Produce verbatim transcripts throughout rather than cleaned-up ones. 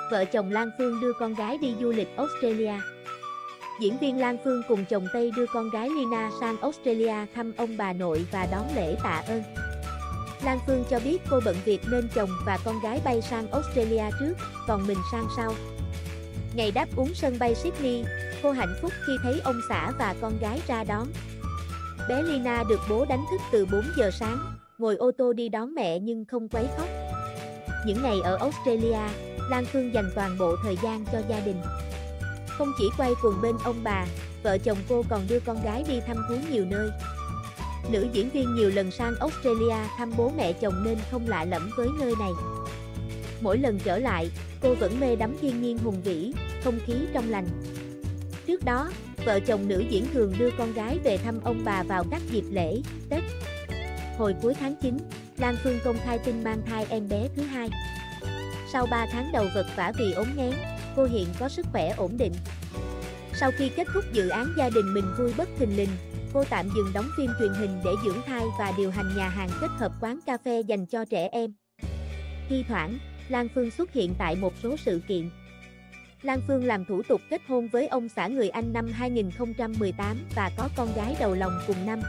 vợ chồng Lan Phương đưa con gái đi du lịch Australia. Diễn viên Lan Phương cùng chồng Tây đưa con gái Lina sang Australia thăm ông bà nội và đón lễ tạ ơn. Lan Phương cho biết cô bận việc nên chồng và con gái bay sang Australia trước, còn mình sang sau. Ngày đáp úng sân bay Sydney, cô hạnh phúc khi thấy ông xã và con gái ra đón. Bé Lina được bố đánh thức từ bốn giờ sáng, ngồi ô tô đi đón mẹ nhưng không quấy khóc. Những ngày ở Australia, Lan Phương dành toàn bộ thời gian cho gia đình. Không chỉ quay quần bên ông bà, vợ chồng cô còn đưa con gái đi thăm thú nhiều nơi. Nữ diễn viên nhiều lần sang Australia thăm bố mẹ chồng nên không lạ lẫm với nơi này. Mỗi lần trở lại, cô vẫn mê đắm thiên nhiên hùng vĩ, không khí trong lành. Trước đó, vợ chồng nữ diễn thường đưa con gái về thăm ông bà vào các dịp lễ, Tết. Hồi cuối tháng chín, Lan Phương công khai tin mang thai em bé thứ hai. Sau ba tháng đầu vật vả vì ốm nghén, cô hiện có sức khỏe ổn định. Sau khi kết thúc dự án Gia đình mình vui bất thình lình, cô tạm dừng đóng phim truyền hình để dưỡng thai và điều hành nhà hàng kết hợp quán cà phê dành cho trẻ em. Thi thoảng, Lan Phương xuất hiện tại một số sự kiện. Lan Phương làm thủ tục kết hôn với ông xã người Anh năm hai nghìn không trăm mười tám và có con gái đầu lòng cùng năm.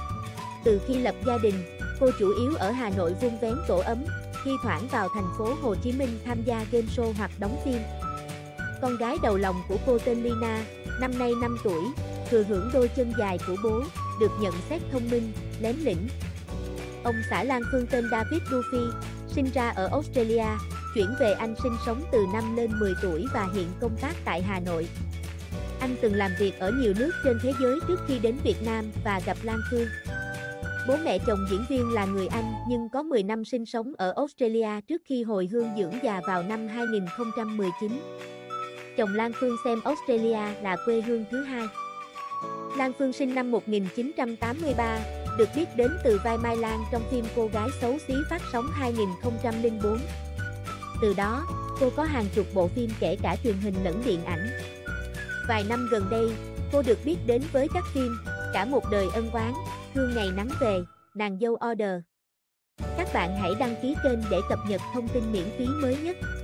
Từ khi lập gia đình, cô chủ yếu ở Hà Nội vun vén tổ ấm, thi thoảng vào thành phố Hồ Chí Minh tham gia game show hoặc đóng phim. Con gái đầu lòng của cô tên Lina, năm nay năm tuổi, thừa hưởng đôi chân dài của bố, được nhận xét thông minh, lém lĩnh. Ông xã Lan Phương tên David Duffy, sinh ra ở Australia, chuyển về Anh sinh sống từ năm lên mười tuổi và hiện công tác tại Hà Nội. Anh từng làm việc ở nhiều nước trên thế giới trước khi đến Việt Nam và gặp Lan Phương. Bố mẹ chồng diễn viên là người Anh nhưng có mười năm sinh sống ở Australia trước khi hồi hương dưỡng già vào năm hai nghìn không trăm mười chín. Chồng Lan Phương xem Australia là quê hương thứ hai. Lan Phương sinh năm một nghìn chín trăm tám mươi ba, được biết đến từ vai Mai Lan trong phim Cô gái xấu xí phát sóng hai nghìn không trăm lẻ bốn. Từ đó, cô có hàng chục bộ phim kể cả truyền hình lẫn điện ảnh. Vài năm gần đây, cô được biết đến với các phim Cả một đời ân oán, Thương ngày nắng về, Nàng dâu order. Các bạn hãy đăng ký kênh để cập nhật thông tin miễn phí mới nhất.